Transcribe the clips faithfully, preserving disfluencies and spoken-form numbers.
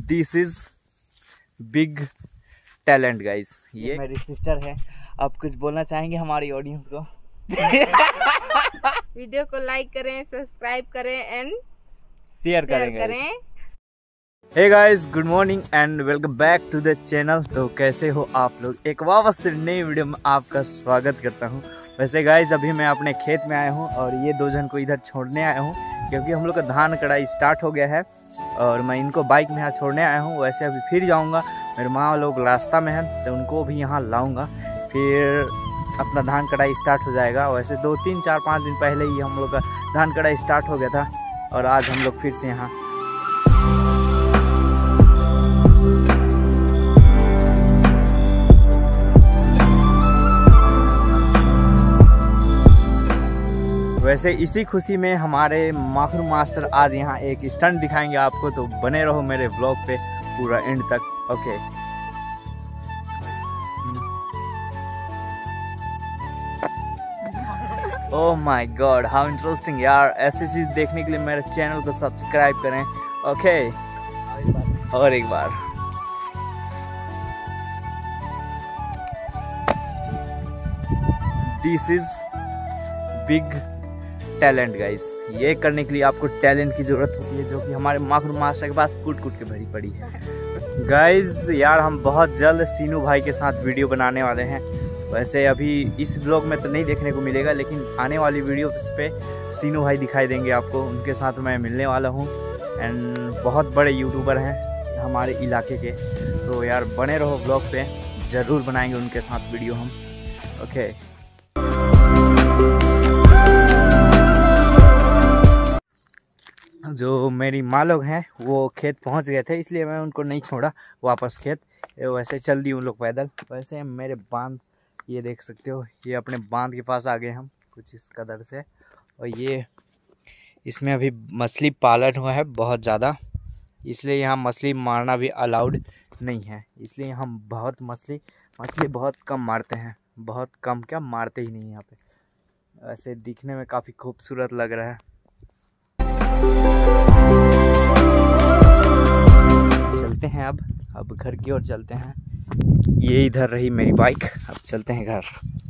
This is big talent guys. ये मेरी sister है। आप कुछ बोलना चाहेंगे हमारी ऑडियंस को? वीडियो को लाइक करें, सब्सक्राइब करें एंड शेयर शेयर करें। करें। Hey guys, good morning and welcome back to the channel. तो कैसे हो आप लोग? एक वापस से नई वीडियो में आपका स्वागत करता हूं। वैसे गाइस अभी मैं अपने खेत में आया हूं और ये दो जन को इधर छोड़ने आया हूं क्योंकि हम लोग का धान कटाई स्टार्ट हो गया है और मैं इनको बाइक में यहाँ छोड़ने आया हूँ। वैसे अभी फिर जाऊँगा, मेरे माँ लोग रास्ता में हैं तो उनको भी यहाँ लाऊँगा, फिर अपना धान कटाई स्टार्ट हो जाएगा। वैसे दो तीन चार पाँच दिन पहले ही हम लोग का धान कटाई स्टार्ट हो गया था और आज हम लोग फिर से यहाँ वैसे इसी खुशी में हमारे माखरू मास्टर आज यहाँ एक स्टंट दिखाएंगे आपको, तो बने रहो मेरे ब्लॉग पे पूरा एंड तक। Okay oh my god, how interesting यार। ऐसी चीज देखने के लिए मेरे चैनल को सब्सक्राइब करें। ओके और एक बार this is big talent guys. ये करने के लिए आपको टैलेंट की जरूरत होती है जो कि हमारे माखरू मास्टर के पास कूट कूट के भरी पड़ी है। गाइस यार हम बहुत जल्द सीनू भाई के साथ वीडियो बनाने वाले हैं। वैसे अभी इस ब्लॉग में तो नहीं देखने को मिलेगा, लेकिन आने वाली वीडियो पे सीनू भाई दिखाई देंगे आपको। उनके साथ मैं मिलने वाला हूँ एंड बहुत बड़े यूट्यूबर हैं हमारे इलाके के, तो यार बने रहो ब्लॉग पे, ज़रूर बनाएंगे उनके साथ वीडियो हम। ओके जो मेरी माँ लोग हैं वो खेत पहुंच गए थे, इसलिए मैं उनको नहीं छोड़ा वापस खेत। वैसे चल दी उन लोग पैदल। वैसे मेरे बांध ये देख सकते हो, ये अपने बांध के पास आ गए हम कुछ इस कदर से। और ये इसमें अभी मछली पालन हुआ है बहुत ज़्यादा, इसलिए यहाँ मछली मारना भी अलाउड नहीं है। इसलिए हम बहुत मछली मछली बहुत कम मारते हैं, बहुत कम क्या मारते ही नहीं यहाँ पे। वैसे दिखने में काफ़ी खूबसूरत लग रहा है। चलते हैं अब अब घर की ओर चलते हैं। ये इधर रही मेरी बाइक, अब चलते हैं घर।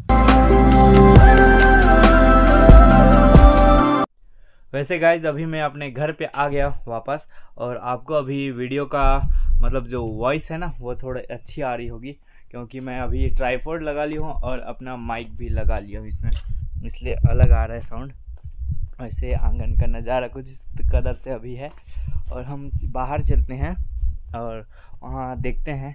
वैसे गाइज अभी मैं अपने घर पे आ गया वापस, और आपको अभी वीडियो का मतलब जो वॉइस है ना वो थोड़ी अच्छी आ रही होगी क्योंकि मैं अभी ट्राइपॉड लगा ली हूँ और अपना माइक भी लगा लिया हूँ इसमें, इसलिए अलग आ रहा है साउंड। वैसे आंगन का नज़ारा कुछ इस कदर से अभी है और हम बाहर चलते हैं और वहाँ देखते हैं।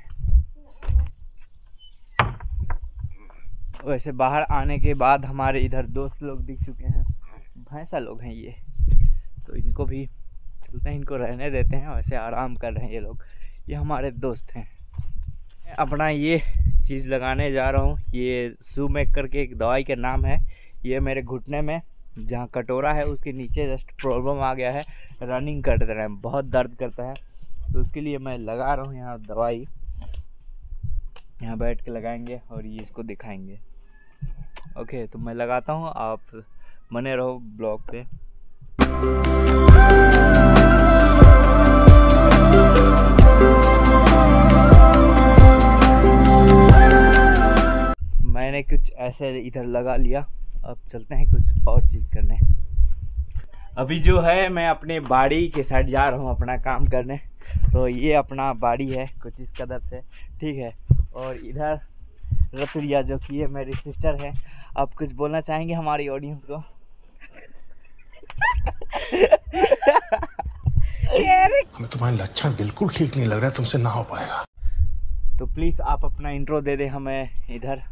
वैसे बाहर आने के बाद हमारे इधर दोस्त लोग दिख चुके हैं, भैंसा लोग हैं ये, तो इनको भी चलते हैं, इनको रहने देते हैं। वैसे आराम कर रहे हैं ये लोग, ये हमारे दोस्त हैं। अपना ये चीज़ लगाने जा रहा हूँ, ये सूमेक करके एक दवाई का नाम है। ये मेरे घुटने में जहाँ कटोरा है उसके नीचे जस्ट प्रॉब्लम आ गया है, रनिंग करते रहे बहुत दर्द करता है, तो उसके लिए मैं लगा रहा हूँ यहाँ दवाई। यहाँ बैठ के लगाएंगे और ये इसको दिखाएंगे। ओके तो मैं लगाता हूँ, आप बने रहो ब्लॉग पे। मैंने कुछ ऐसे इधर लगा लिया, अब चलते हैं कुछ और चीज़ करने। अभी जो है मैं अपने बाड़ी के साइड जा रहा हूँ अपना काम करने, तो ये अपना बाड़ी है कुछ इस कदर से, ठीक है। और इधर रतुरिया जो कि ये मेरी सिस्टर है। आप कुछ बोलना चाहेंगे हमारी ऑडियंस को? हमें तुम्हारे लक्षण बिल्कुल ठीक नहीं लग रहा है, तुमसे ना हो पाएगा। तो प्लीज़ आप अपना इंट्रो दे दे हमें इधर।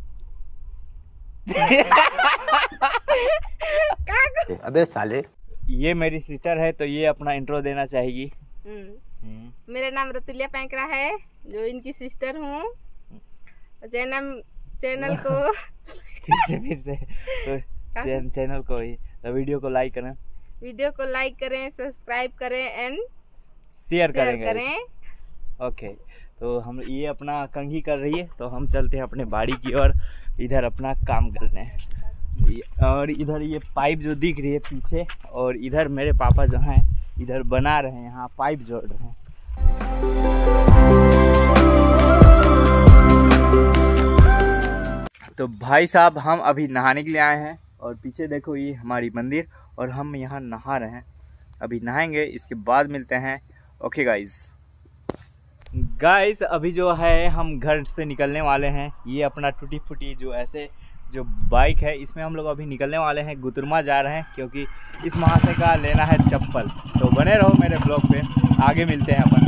अबे साले, ये मेरी सिस्टर है तो ये अपना इंट्रो देना चाहेगी। मेरा नाम रतुलिया पैंकरा है, जो इनकी सिस्टर हूँ। चैनल चैनल को फिर से फिर से तो चैन, चैनल को ही तो वीडियो को लाइक करें वीडियो को लाइक करें, सब्सक्राइब करें एंड शेयर शेयर करेंगे करें। ओके तो हम ये अपना कंघी कर रही है, तो हम चलते हैं अपने बाड़ी की ओर इधर अपना काम करने। और इधर ये पाइप जो दिख रही है पीछे, और इधर मेरे पापा जो हैं इधर बना रहे हैं, यहाँ पाइप जोड़ रहे हैं। तो भाई साहब हम अभी नहाने के लिए आए हैं और पीछे देखो ये हमारी मंदिर और हम यहाँ नहा रहे हैं। अभी नहाएंगे, इसके बाद मिलते हैं। ओके गाइस गाइस अभी जो है हम घर से निकलने वाले हैं। ये अपना टूटी फूटी जो ऐसे जो बाइक है इसमें हम लोग अभी निकलने वाले हैं। गुतरमा जा रहे हैं क्योंकि इस महाशय का लेना है चप्पल। तो बने रहो मेरे ब्लॉग पे, आगे मिलते हैं अपन।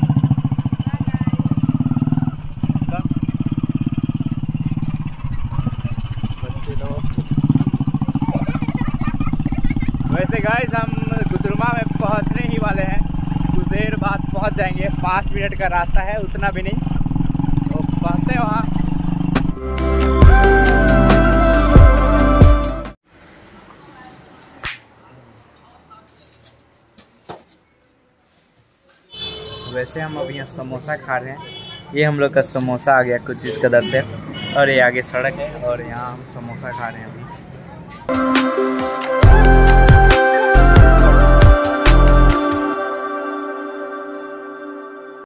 वैसे गाइस हम गुतरमा में पहुंचने ही वाले हैं, कुछ देर बाद पहुंच जाएंगे। पाँच मिनट का रास्ता है, उतना भी नहीं, तो पहुंचते हैं वहाँ। वैसे हम अभी यहाँ समोसा खा रहे हैं। ये हम लोग का समोसा आ गया कुछ इस कदर से, और ये आगे सड़क है और यहाँ हम समोसा खा रहे हैं अभी।